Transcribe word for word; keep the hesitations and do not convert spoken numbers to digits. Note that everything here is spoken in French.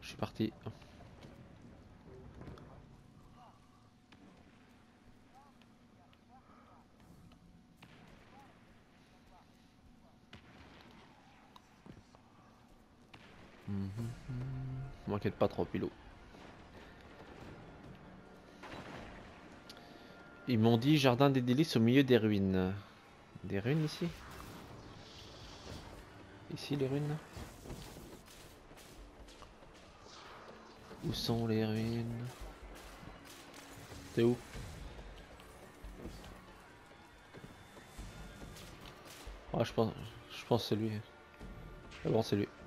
suis parti. M'inquiète pas trop, Pilot. Ils m'ont dit jardin des délices au milieu des ruines. Des ruines ici? Ici les ruines? Où sont les ruines? C'est où? Ah, je pense, je pense que c'est lui. Ah bon, c'est lui.